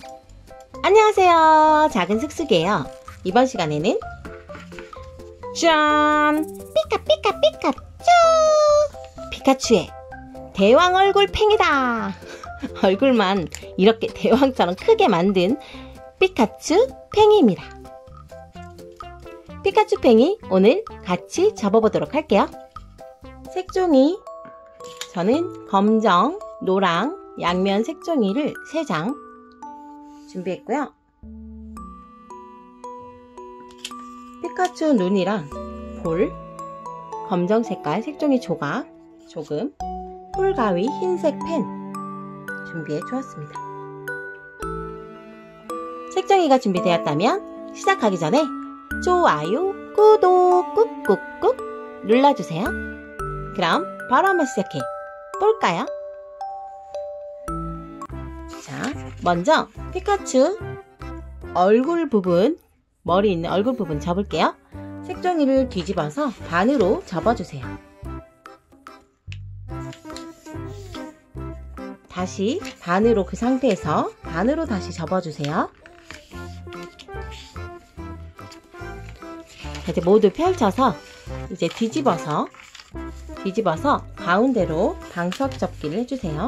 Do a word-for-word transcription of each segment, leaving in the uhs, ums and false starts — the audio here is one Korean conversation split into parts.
안녕하세요. 작은 슥슥이에요. 이번 시간에는 짠! 피카 피카 피카츄! 피카츄의 대왕 얼굴 팽이다. 얼굴만 이렇게 대왕처럼 크게 만든 피카츄 팽이입니다. 피카츄 팽이 오늘 같이 접어보도록 할게요. 색종이 저는 검정, 노랑, 양면 색종이를 세 장 준비했고요. 피카츄 눈이랑 볼, 검정 색깔 색종이 조각, 조금, 폴가위 흰색 펜 준비해 주었습니다. 색종이가 준비되었다면 시작하기 전에 좋아요, 구독 꾹꾹꾹 눌러주세요. 그럼 바로 한번 시작해 볼까요? 자, 먼저 피카츄 얼굴 부분, 머리 있는 얼굴 부분 접을게요. 색종이를 뒤집어서 반으로 접어주세요. 다시 반으로, 그 상태에서 반으로 다시 접어주세요. 이제 모두 펼쳐서 이제 뒤집어서 뒤집어서 가운데로 방석 접기를 해주세요.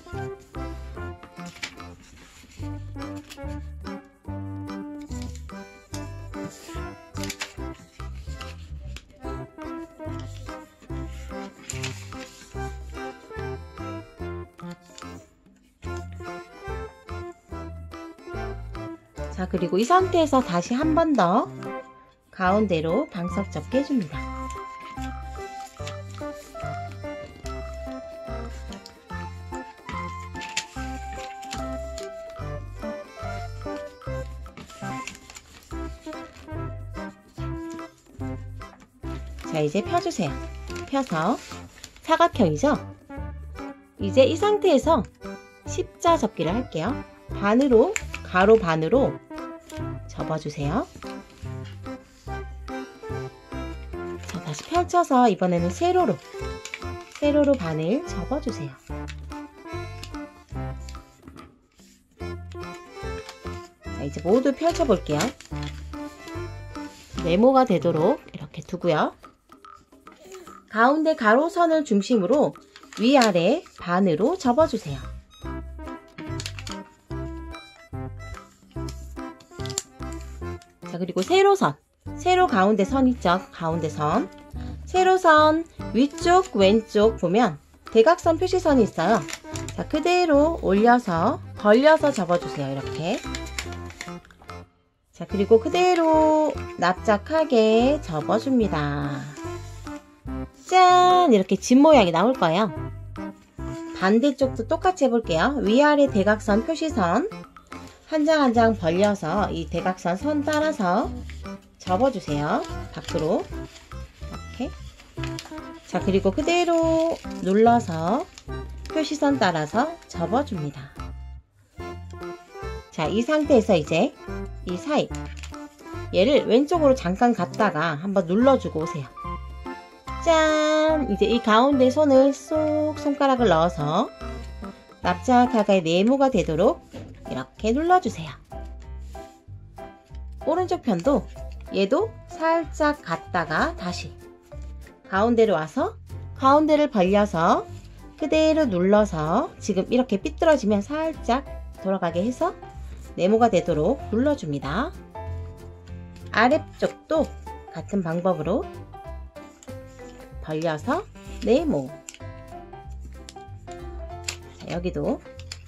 자, 그리고 이 상태에서 다시 한 번 더 가운데로 방석 접기 해줍니다. 자, 이제 펴주세요. 펴서 사각형이죠? 이제 이 상태에서 십자 접기를 할게요. 반으로, 가로 반으로 접어주세요. 자, 다시 펼쳐서 이번에는 세로로, 세로로 반을 접어주세요. 자, 이제 모두 펼쳐볼게요. 네모가 되도록 이렇게 두고요. 가운데 가로선을 중심으로 위아래 반으로 접어주세요. 자, 그리고 세로선, 세로 가운데 선 있죠? 가운데 선, 세로선 위쪽 왼쪽 보면 대각선 표시선이 있어요. 자, 그대로 올려서 벌려서 접어주세요. 이렇게. 자, 그리고 그대로 납작하게 접어줍니다. 짠! 이렇게 집 모양이 나올 거예요. 반대쪽도 똑같이 해볼게요. 위아래 대각선 표시선 한 장 한 장 벌려서 이 대각선 선 따라서 접어주세요. 밖으로 이렇게. 자, 그리고 그대로 눌러서 표시선 따라서 접어줍니다. 자, 이 상태에서 이제 이 사이, 얘를 왼쪽으로 잠깐 갔다가 한번 눌러주고 오세요. 짠! 이제 이 가운데 손을 쏙 손가락을 넣어서 납작하게 네모가 되도록 이렇게 눌러주세요. 오른쪽 편도 얘도 살짝 갔다가 다시 가운데로 와서 가운데를 벌려서 그대로 눌러서 지금 이렇게 삐뚤어지면 살짝 돌아가게 해서 네모가 되도록 눌러줍니다. 아래쪽도 같은 방법으로 벌려서 네모. 자, 여기도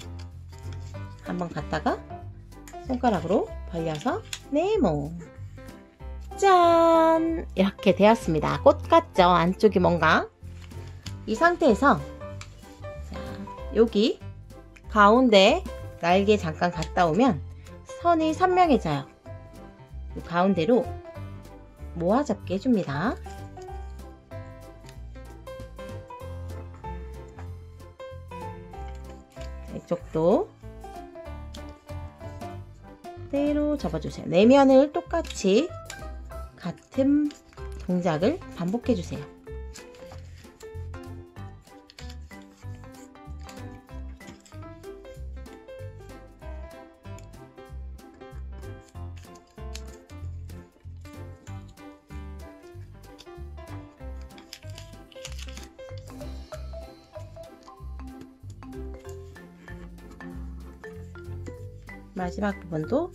한번 갔다가 손가락으로 벌려서 네모. 짠! 이렇게 되었습니다. 꽃 같죠? 안쪽이 뭔가. 이 상태에서 자, 여기 가운데 날개 잠깐 갔다 오면 선이 선명해져요. 가운데로 모아 잡게 해줍니다. 이쪽도 그대로 접어주세요. 내면을 똑같이 같은 동작을 반복해주세요. 마지막 부분도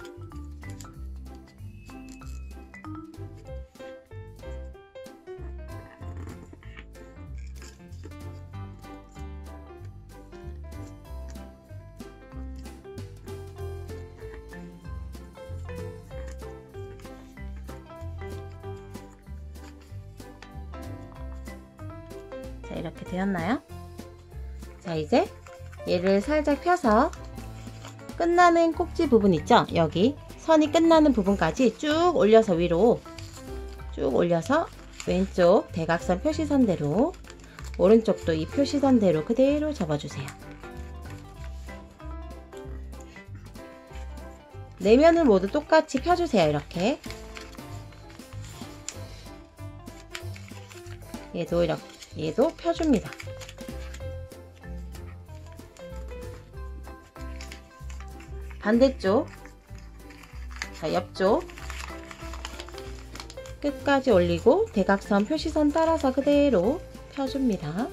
자, 이렇게 되었나요? 자, 이제 얘를 살짝 펴서 끝나는 꼭지 부분 있죠? 여기 선이 끝나는 부분까지 쭉 올려서 위로 쭉 올려서 왼쪽 대각선 표시선대로, 오른쪽도 이 표시선대로 그대로 접어주세요. 네 면을 모두 똑같이 펴주세요. 이렇게 얘도 이렇게 얘도 펴줍니다. 반대쪽, 자, 옆쪽 끝까지 올리고 대각선 표시선 따라서 그대로 펴줍니다.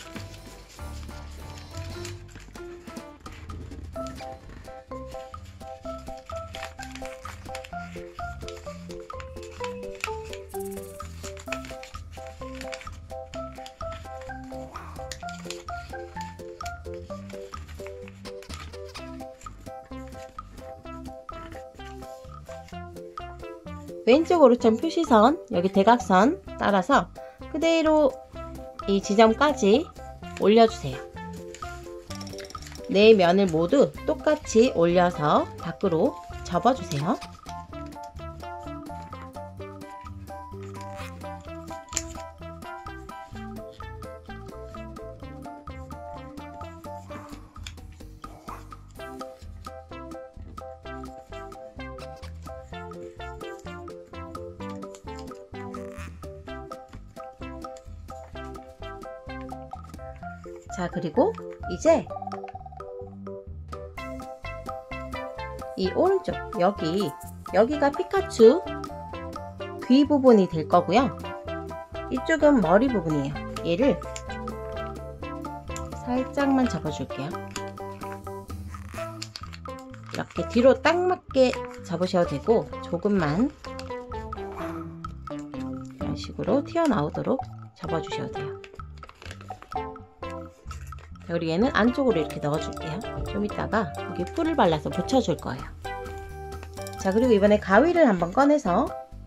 왼쪽 오른쪽 표시선 여기 대각선 따라서 그대로 이 지점까지 올려주세요. 네 면을 모두 똑같이 올려서 밖으로 접어주세요. 자, 그리고 이제 이 오른쪽 여기 여기가 피카츄 귀 부분이 될 거고요. 이쪽은 머리 부분이에요. 얘를 살짝만 접어줄게요. 이렇게 뒤로 딱 맞게 접으셔도 되고 조금만 이런 식으로 튀어나오도록 접어주셔도 돼요. 그리고 얘는 안쪽으로 이렇게 넣어줄게요. 좀 이따가 여기 풀을 발라서 붙여줄 거예요. 자, 그리고 이번에 가위를 한번 꺼내서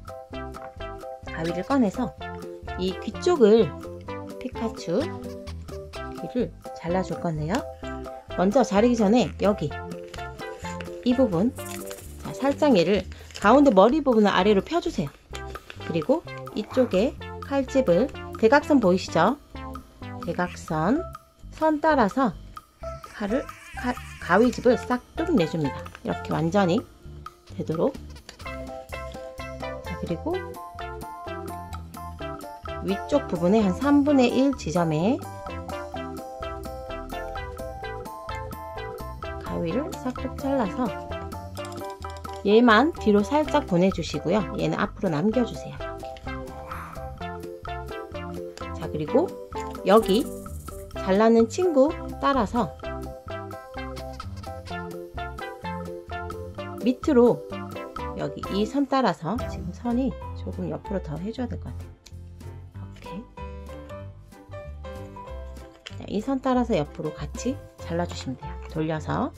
가위를 꺼내서 이 귀 쪽을 피카츄 귀를 잘라줄 건데요. 먼저 자르기 전에 여기 이 부분, 자, 살짝 얘를 가운데 머리 부분을 아래로 펴주세요. 그리고 이쪽에 칼집을 대각선 보이시죠? 대각선 선 따라서 칼을 칼, 가위집을 싹둑 내줍니다. 이렇게 완전히 되도록. 자, 그리고 위쪽 부분에 한 삼분의 일 지점에 가위를 싹둑 잘라서 얘만 뒤로 살짝 보내주시고요. 얘는 앞으로 남겨주세요. 이렇게. 자, 그리고 여기 잘라낸 친구 따라서 밑으로 여기 이 선 따라서 지금 선이 조금 옆으로 더 해줘야 될 것 같아요. 이렇게 이 선 따라서 옆으로 같이 잘라주시면 돼요. 돌려서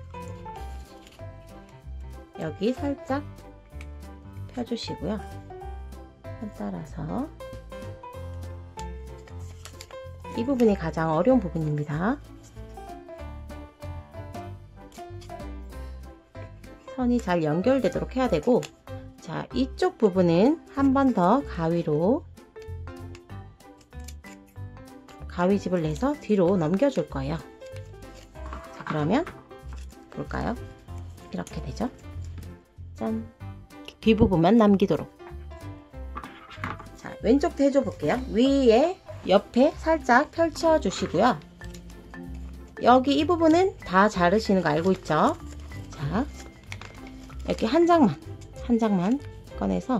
여기 살짝 펴주시고요. 선 따라서 이 부분이 가장 어려운 부분입니다. 선이 잘 연결되도록 해야 되고, 자, 이쪽 부분은 한 번 더 가위로 가위집을 내서 뒤로 넘겨줄 거예요. 자, 그러면 볼까요? 이렇게 되죠? 짠! 뒷부분만 남기도록. 자, 왼쪽도 해줘 볼게요. 위에 옆에 살짝 펼쳐 주시고요. 여기 이 부분은 다 자르시는 거 알고 있죠? 자, 이렇게 한 장만 한 장만 꺼내서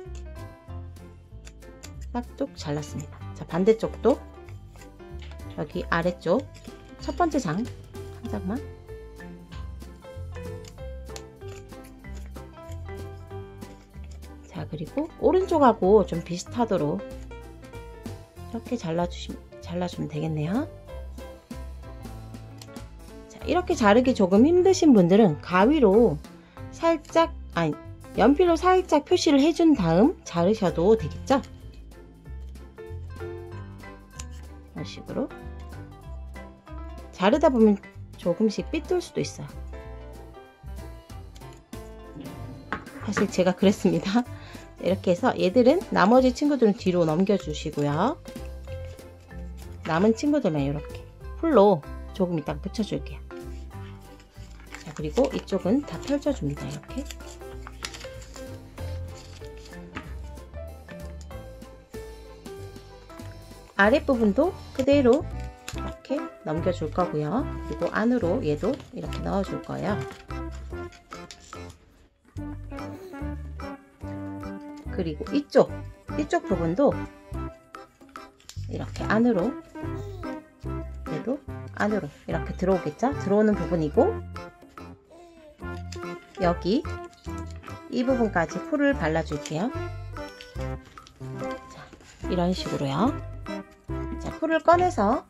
싹둑 잘랐습니다. 자, 반대쪽도 여기 아래쪽 첫 번째 장 한 장만 그리고 오른쪽하고 좀 비슷하도록 이렇게 잘라주시, 잘라주면 되겠네요. 자, 이렇게 자르기 조금 힘드신 분들은 가위로 살짝, 아니 연필로 살짝 표시를 해준 다음 자르셔도 되겠죠? 이런 식으로 자르다 보면 조금씩 삐뚤 수도 있어요. 사실 제가 그랬습니다. 이렇게 해서 얘들은, 나머지 친구들은 뒤로 넘겨 주시고요. 남은 친구들만 이렇게 풀로 조금 이따 붙여 줄게요. 자, 그리고 이쪽은 다 펼쳐 줍니다. 이렇게. 아랫부분도 그대로 이렇게 넘겨 줄 거고요. 그리고 안으로 얘도 이렇게 넣어 줄 거예요. 그리고 이쪽 이쪽 부분도 이렇게 안으로, 얘도 안으로 이렇게 들어오겠죠? 들어오는 부분이고, 여기 이 부분까지 풀을 발라 줄게요. 자, 이런 식으로요. 자, 풀을 꺼내서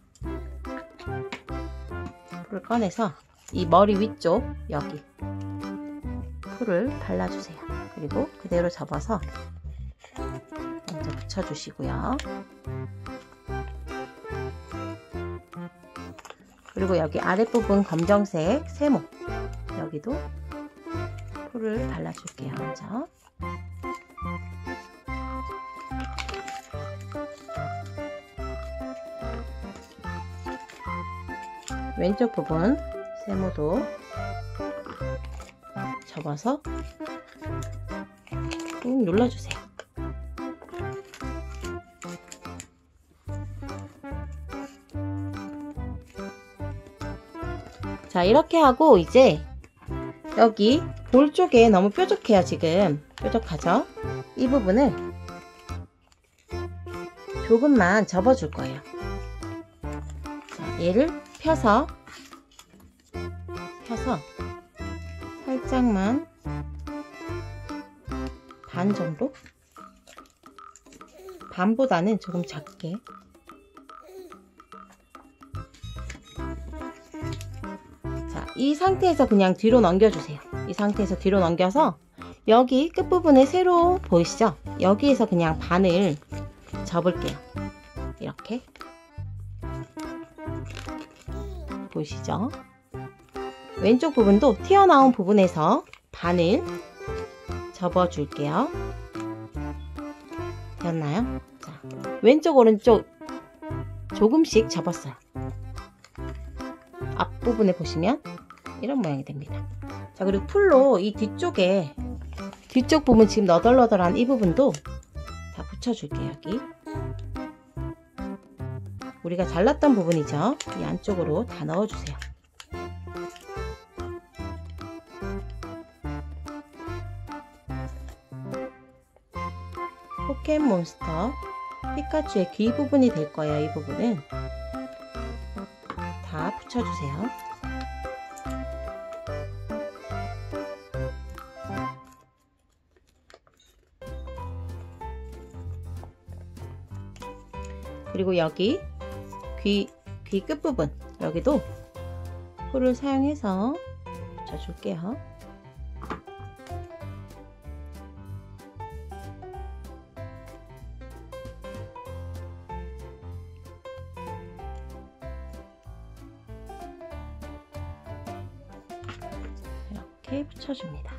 풀을 꺼내서 이 머리 위쪽 여기 풀을 발라주세요. 그리고 그대로 접어서 먼저 붙여주시고요. 그리고 여기 아랫부분 검정색 세모, 여기도 풀을 발라줄게요. 먼저. 왼쪽 부분 세모도 접어서 꾹 눌러주세요. 자, 이렇게 하고 이제 여기 볼 쪽에 너무 뾰족해요. 지금 뾰족하죠? 이 부분을 조금만 접어줄 거예요. 자, 얘를 펴서 펴서 살짝만 반 정도? 반보다는 조금 작게. 자, 이 상태에서 그냥 뒤로 넘겨주세요. 이 상태에서 뒤로 넘겨서 여기 끝부분에 세로 보이시죠? 여기에서 그냥 반을 접을게요. 이렇게. 보이시죠? 왼쪽 부분도 튀어나온 부분에서 반을 접어 줄게요. 됐나요? 자, 왼쪽 오른쪽 조금씩 접었어요. 앞부분에 보시면 이런 모양이 됩니다. 자, 그리고 풀로 이 뒤쪽에 뒤쪽 부분 지금 너덜너덜한 이 부분도 다 붙여줄게요. 여기 우리가 잘랐던 부분이죠. 이 안쪽으로 다 넣어주세요. 포켓몬스터 피카츄의 귀 부분이 될 거예요. 이 부분은 다 붙여주세요. 그리고 여기 귀, 귀 끝부분 여기도 풀을 사용해서 붙여줄게요. 이렇게 붙여줍니다.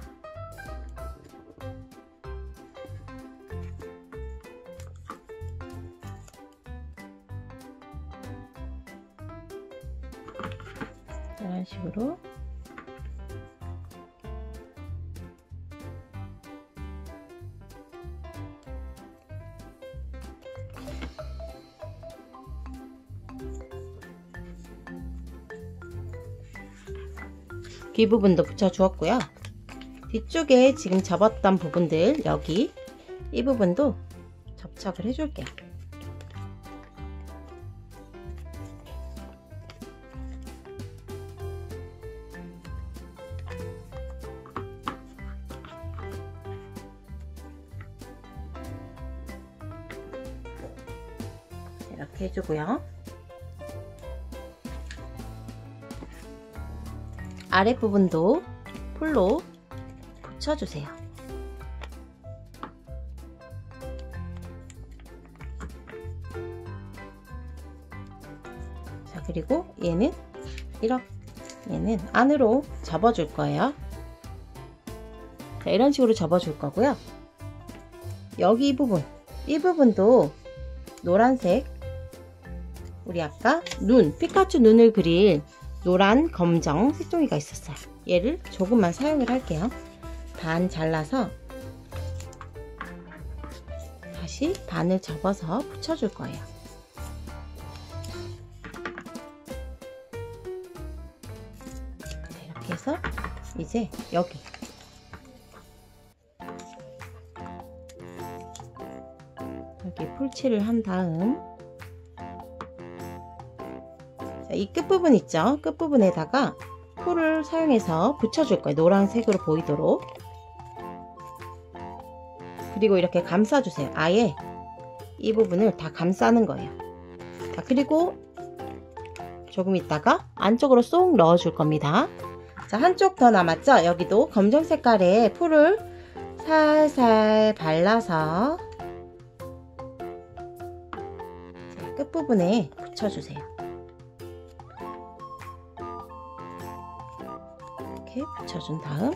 이런 식으로 귀 부분도 붙여 주었고요. 뒤쪽에 지금 접었던 부분들 여기 이 부분도 접착을 해줄게요. 이렇게 해주고요. 아랫부분도 풀로 붙여주세요. 자, 그리고 얘는 이렇게 얘는 안으로 접어줄 거예요. 자, 이런 식으로 접어줄 거고요. 여기 이 부분, 이 부분도 노란색, 우리 아까 눈, 피카츄 눈을 그릴 노란 검정 색종이가 있었어요. 얘를 조금만 사용을 할게요. 반 잘라서 다시 반을 접어서 붙여줄 거예요. 자, 이렇게 해서 이제 여기 여기 풀칠을 한 다음, 자, 이 끝부분 있죠? 끝부분에다가 풀을 사용해서 붙여줄 거예요. 노란색으로 보이도록. 그리고 이렇게 감싸주세요. 아예 이 부분을 다 감싸는 거예요. 자, 그리고 조금 있다가 안쪽으로 쏙 넣어줄 겁니다. 자, 한쪽 더 남았죠? 여기도 검정 색깔의 풀을 살살 발라서 끝부분에 붙여주세요. 이렇게 붙여준 다음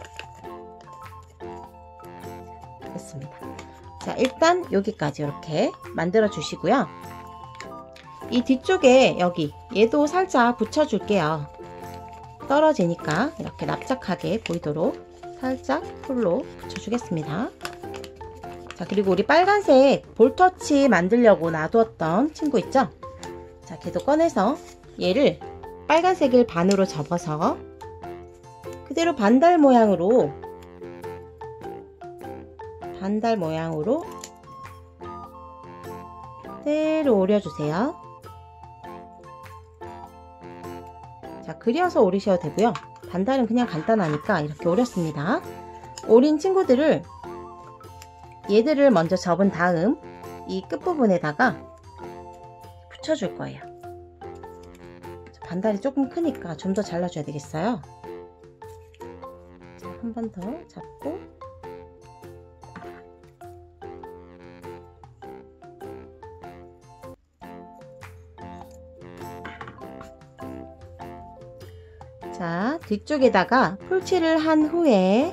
됐습니다. 자, 일단 여기까지 이렇게 만들어 주시고요. 이 뒤쪽에 여기 얘도 살짝 붙여줄게요. 떨어지니까 이렇게 납작하게 보이도록 살짝 풀로 붙여주겠습니다. 자, 그리고 우리 빨간색 볼터치 만들려고 놔두었던 친구 있죠? 자, 걔도 꺼내서 얘를 빨간색을 반으로 접어서 그대로 반달 모양으로 반달 모양으로 그대로 오려주세요. 자, 그려서 오리셔도 되고요. 반달은 그냥 간단하니까 이렇게 오렸습니다. 오린 친구들을 얘들을 먼저 접은 다음 이 끝부분에다가 붙여줄 거예요. 반달이 조금 크니까 좀 더 잘라줘야 되겠어요. 한 번 더 잡고 자, 뒤쪽에다가 풀칠을 한 후에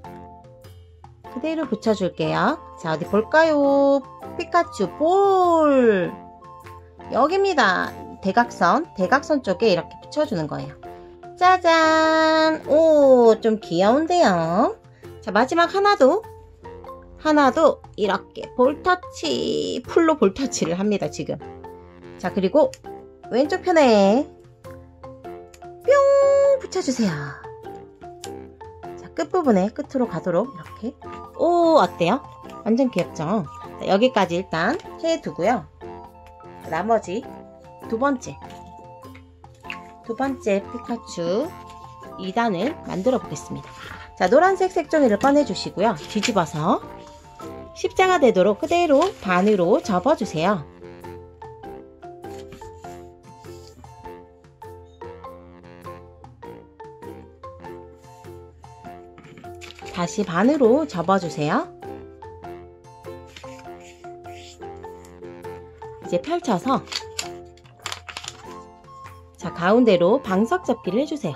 그대로 붙여줄게요. 자, 어디 볼까요? 피카츄 볼! 여기입니다. 대각선, 대각선 쪽에 이렇게 붙여주는 거예요. 짜잔! 오, 좀 귀여운데요? 자, 마지막 하나도, 하나도 이렇게 볼터치, 풀로 볼터치를 합니다, 지금. 자, 그리고 왼쪽 편에 뿅! 붙여주세요. 자, 끝부분에 끝으로 가도록 이렇게. 오, 어때요? 완전 귀엽죠? 자, 여기까지 일단 해두고요. 나머지 두 번째 두 번째 피카츄 이 단을 만들어 보겠습니다. 자, 노란색 색종이를 꺼내 주시고요. 뒤집어서 십자가 되도록 그대로 반으로 접어주세요. 다시 반으로 접어주세요. 이제 펼쳐서 자, 가운데로 방석 접기를 해주세요.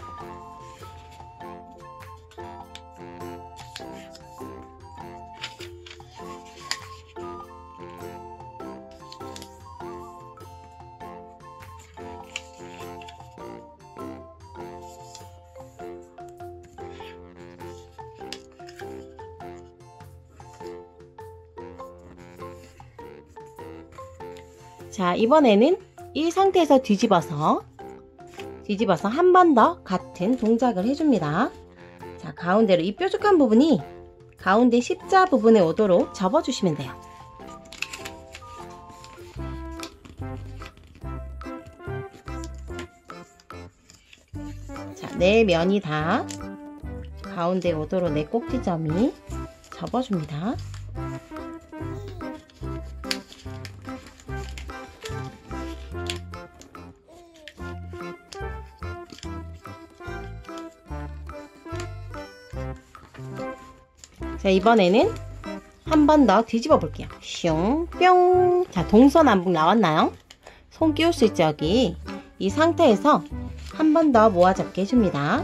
자, 이번에는 이 상태에서 뒤집어서 뒤집어서 한 번 더 같은 동작을 해줍니다. 자, 가운데로 이 뾰족한 부분이 가운데 십자 부분에 오도록 접어주시면 돼요. 자, 네 면이 다 가운데 오도록 네 꼭지점이 접어줍니다. 자, 이번에는 한 번 더 뒤집어 볼게요. 슝, 뿅. 자, 동서남북 나왔나요? 손 끼울 수 있죠, 여기. 이 상태에서 한 번 더 모아 잡게 해줍니다.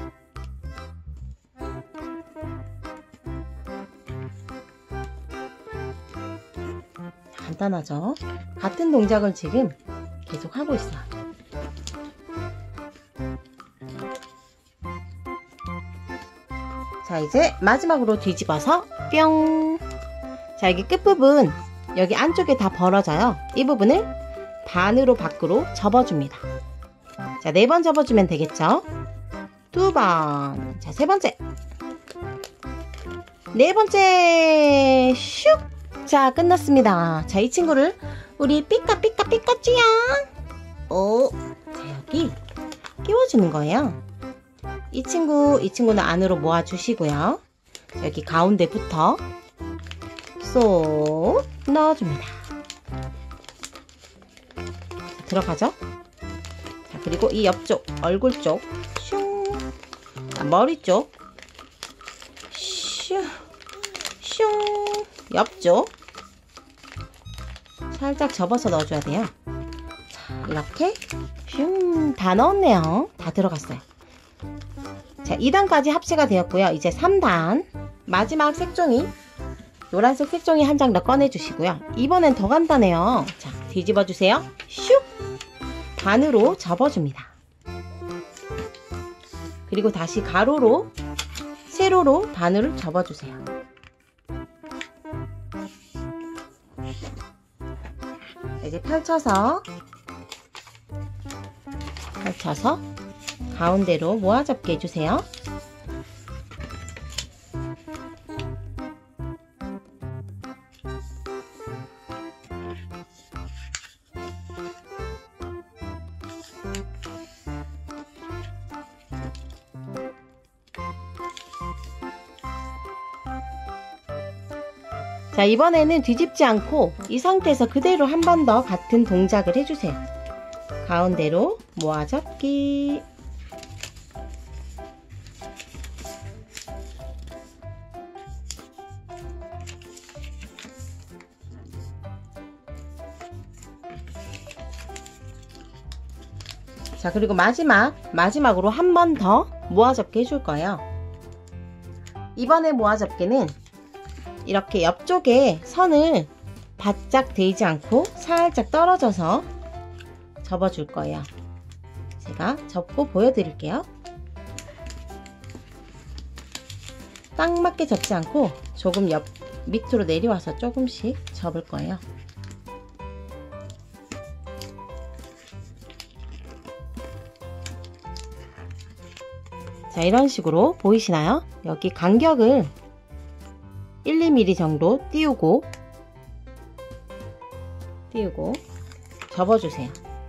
간단하죠? 같은 동작을 지금 계속 하고 있어요. 자, 이제 마지막으로 뒤집어서 뿅. 자, 여기 끝부분 여기 안쪽에 다 벌어져요. 이 부분을 반으로 밖으로 접어줍니다. 자, 네 번 접어주면 되겠죠? 두 번. 자, 세 번째. 네 번째. 슉. 자, 끝났습니다. 자, 이 친구를 우리 삐까 삐까 삐까쭈야. 오. 자, 여기 끼워주는 거예요. 이 친구, 이 친구는 안으로 모아주시고요. 여기 가운데부터 쏙 넣어줍니다. 자, 들어가죠? 자, 그리고 이 옆쪽, 얼굴 쪽, 슝. 자, 머리 쪽, 슝, 슝. 옆쪽 살짝 접어서 넣어줘야 돼요. 자, 이렇게 슝. 다 넣었네요. 다 들어갔어요. 자, 이 단까지 합체가 되었고요. 이제 삼 단 마지막 색종이, 노란색 색종이 한 장 더 꺼내주시고요. 이번엔 더 간단해요. 자, 뒤집어 주세요. 슉. 반으로 접어줍니다. 그리고 다시 가로로, 세로로 반으로 접어주세요. 이제 펼쳐서 펼쳐서 가운데로 모아 잡게 해주세요. 자, 이번에는 뒤집지 않고 이 상태에서 그대로 한 번 더 같은 동작을 해주세요. 가운데로 모아 잡기. 자, 그리고 마지막, 마지막으로 한 번 더 모아 잡기 해줄 거예요. 이번에 모아 잡기는 이렇게 옆쪽에 선을 바짝 대지 않고 살짝 떨어져서 접어줄 거예요. 제가 접고 보여드릴게요. 딱 맞게 접지 않고 조금 옆 밑으로 내려와서 조금씩 접을 거예요. 자, 이런 식으로 보이시나요? 여기 간격을 일, 이 밀리미터 정도 띄우고 띄우고 접어주세요.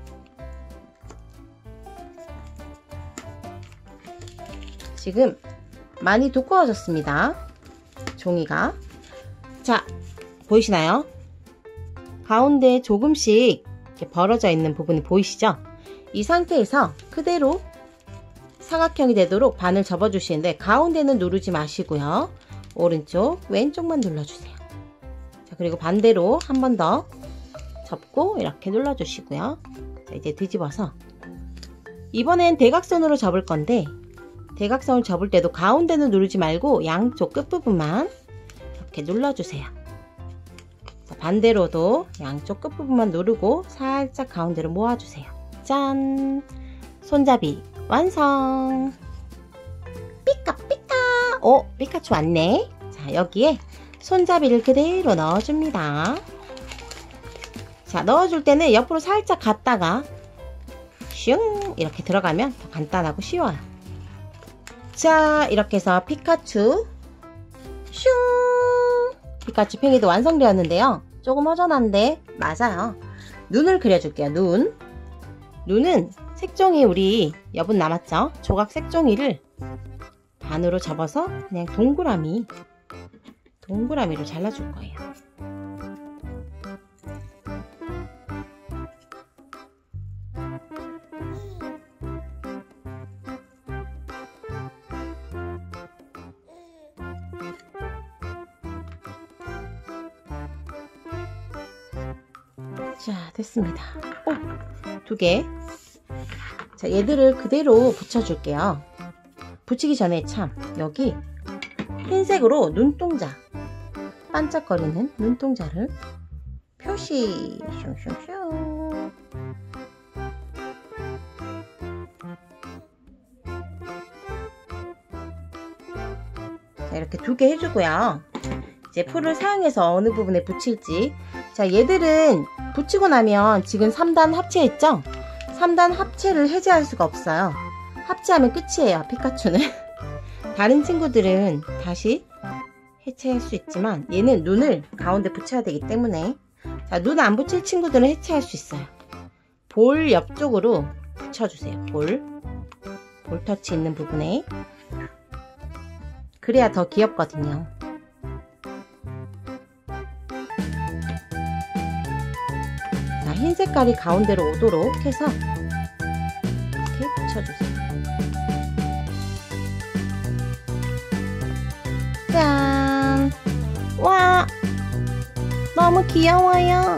지금 많이 두꺼워졌습니다. 종이가. 자, 보이시나요? 가운데 조금씩 이렇게 벌어져 있는 부분이 보이시죠? 이 상태에서 그대로 사각형이 되도록 반을 접어주시는데 가운데는 누르지 마시고요. 오른쪽, 왼쪽만 눌러주세요. 자, 그리고 반대로 한 번 더 접고 이렇게 눌러주시고요. 자, 이제 뒤집어서 이번엔 대각선으로 접을 건데 대각선을 접을 때도 가운데는 누르지 말고 양쪽 끝부분만 이렇게 눌러주세요. 자, 반대로도 양쪽 끝부분만 누르고 살짝 가운데로 모아주세요. 짠! 손잡이 완성! 삐까삐까! 오, 피카츄 왔네. 자, 여기에 손잡이를 그대로 넣어줍니다. 자, 넣어줄 때는 옆으로 살짝 갔다가 슝 이렇게 들어가면 더 간단하고 쉬워요. 자, 이렇게 해서 피카츄 슝 피카츄 팽이도 완성되었는데요. 조금 허전한데 맞아요. 눈을 그려줄게요. 눈. 눈은 색종이 우리 여분 남았죠? 조각 색종이를 반으로 접어서 그냥 동그라미 동그라미로 잘라줄 거예요. 자, 됐습니다. 오, 두 개. 자, 얘들을 그대로 붙여줄게요. 붙이기 전에 참 여기 흰색으로 눈동자, 반짝거리는 눈동자를 표시. 슝슝슝. 자, 이렇게 두 개 해주고요. 이제 풀을 사용해서 어느 부분에 붙일지. 자, 얘들은 붙이고 나면 지금 삼 단 합체했죠? 삼 단 합체를 해제할 수가 없어요. 합체하면 끝이에요, 피카츄는. 다른 친구들은 다시 해체할 수 있지만 얘는 눈을 가운데 붙여야 되기 때문에, 자, 눈 안 붙일 친구들은 해체할 수 있어요. 볼 옆쪽으로 붙여주세요. 볼. 볼 터치 있는 부분에. 그래야 더 귀엽거든요. 자, 흰 색깔이 가운데로 오도록 해서 이렇게 붙여주세요. 짠! 와! 너무 귀여워요.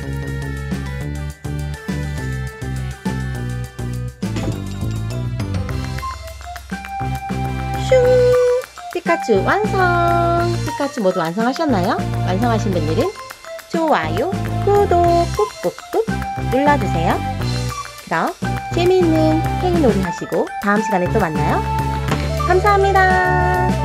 슝! 피카츄 완성! 피카츄 모두 완성하셨나요? 완성하신 분들은 좋아요, 구독 꾹꾹꾹 눌러주세요. 그럼 재미있는 팽이놀이 하시고 다음 시간에 또 만나요. 감사합니다.